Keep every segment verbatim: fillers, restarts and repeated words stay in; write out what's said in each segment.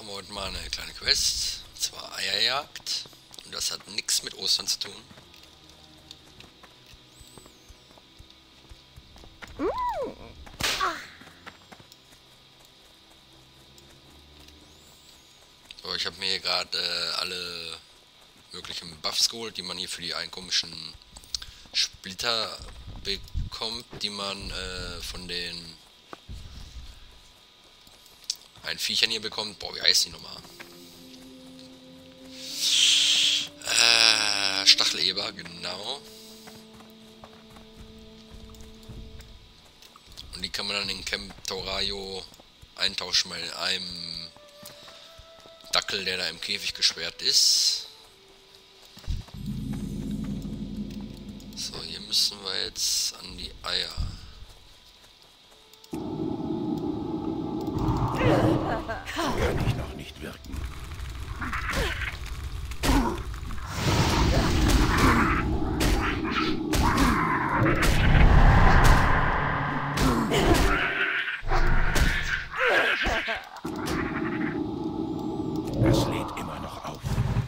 wir heute mal eine kleine Quest, und zwar Eierjagd. Und das hat nichts mit Ostern zu tun. So, ich habe mir hier gerade äh, alle möglichen Buffs geholt, die man hier für die einen komischen Splitter bekommt, die man äh, von den ein Viechern hier bekommt. Boah, wie heißt die nochmal? Äh, Stacheleber, genau. Und die kann man dann in Camp Torayo eintauschen bei einem Dackel, der da im Käfig gesperrt ist. So, hier müssen wir jetzt an die Eier. Kann ich noch nicht wirken. Das lädt immer noch auf.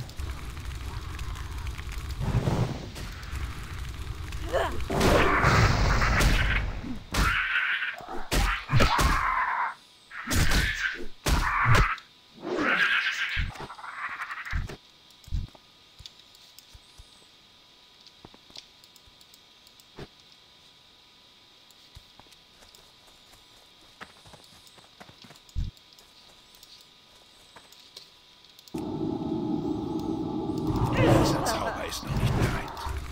Dieser Zauber ist noch nicht bereit.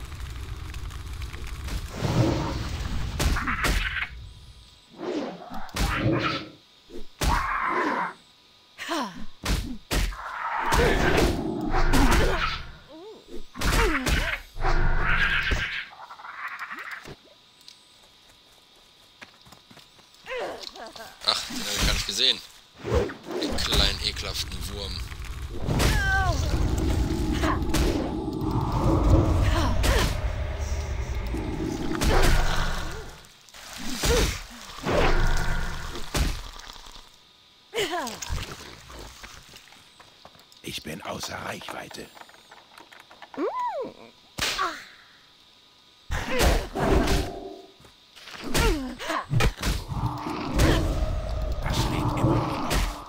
Ach, den habe ich gar nicht gesehen. Den kleinen, ekelhaften Wurm. Ich bin außer Reichweite. Das lädt immer noch auf.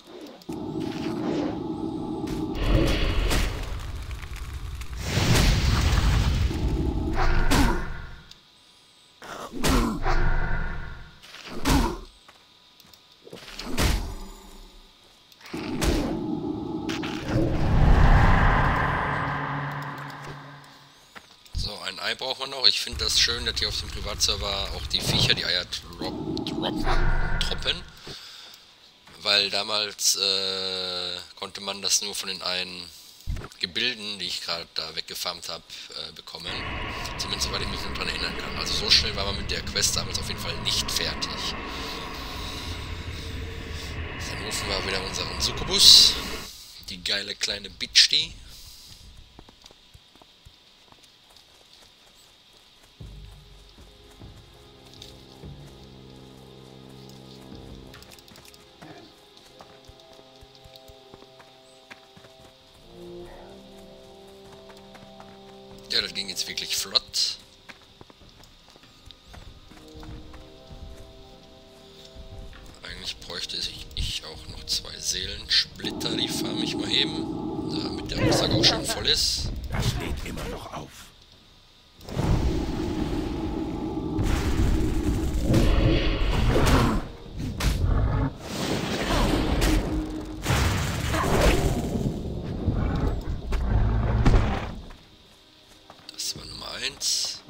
So, ein Ei brauchen wir noch. Ich finde das schön, dass hier auf dem Privatserver auch die Viecher die Eier drop, drop, droppen. Weil damals äh, konnte man das nur von den einen Gebilden, die ich gerade da weggefarmt habe, äh, bekommen. Zumindest soweit ich mich noch daran erinnern kann. Also so schnell war man mit der Quest damals auf jeden Fall nicht fertig. Dann rufen wir wieder unseren Succubus. Die geile kleine Bitch, die. Ja, das ging jetzt wirklich flott. Eigentlich bräuchte ich, ich auch noch zwei Seelensplitter, die farm ich mal eben, damit der Rucksack auch schön voll ist. Das lädt immer noch auf. Das war Nummer eins.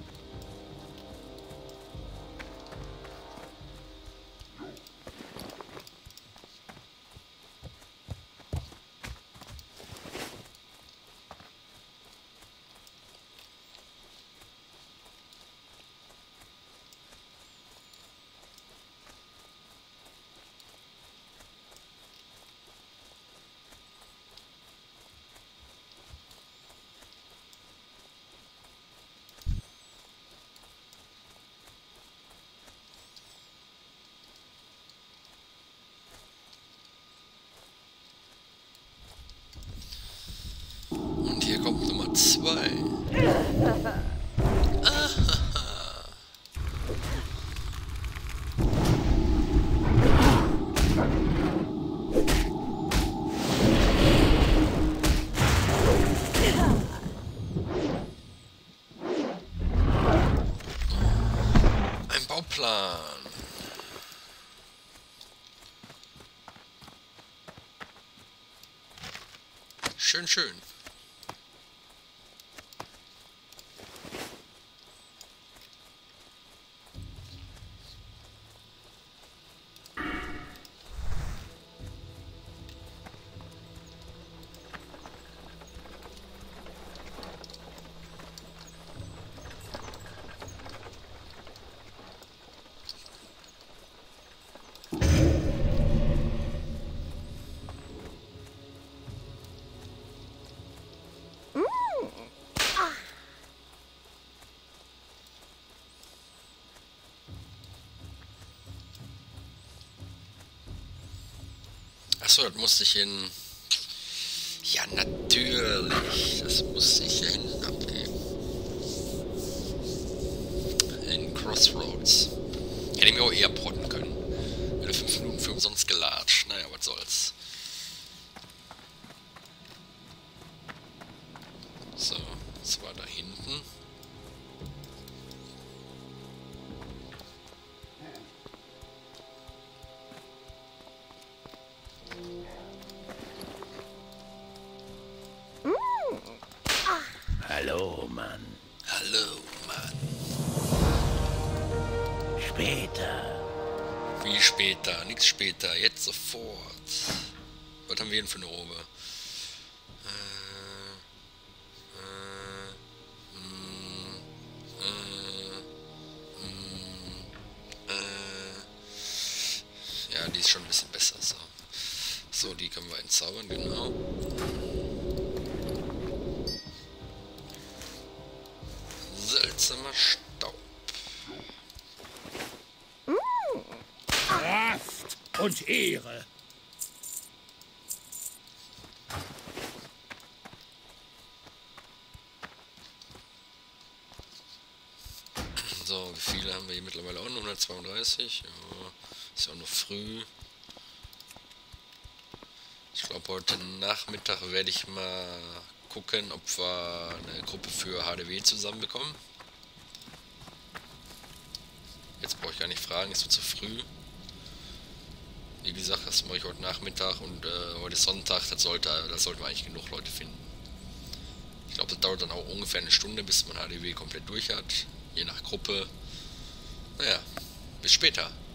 zwei. Ein Bauplan. Schön, schön. Achso, das musste ich in... Ja, natürlich. Das musste ich hier hinten abgeben. In Crossroads. Hätte ich mir auch eher protten können. Hätte fünf Minuten für umsonst gelatscht. Naja, was soll's. So, das war da hinten. Hallo, Mann. Hallo, Mann. Später. Wie später? Nix später. Jetzt sofort. Was haben wir denn für eine Robe? Äh, äh, mm, äh, mm, äh. Ja, die ist schon ein bisschen besser. So, so die können wir entzaubern, genau. Seltsamer Staub. Kraft und Ehre. So, wie viele haben wir hier mittlerweile auch noch? hundertzweiunddreißig. Ja, ist ja auch noch früh. Ich glaube, heute Nachmittag werde ich mal gucken, ob wir eine Gruppe für H D W zusammenbekommen. Jetzt brauche ich gar nicht fragen, ist so zu früh. Wie gesagt, das mache ich heute Nachmittag und äh, heute ist Sonntag, das sollte, da sollten wir eigentlich genug Leute finden. Ich glaube, das dauert dann auch ungefähr eine Stunde, bis man H D W komplett durch hat, je nach Gruppe. Naja, bis später.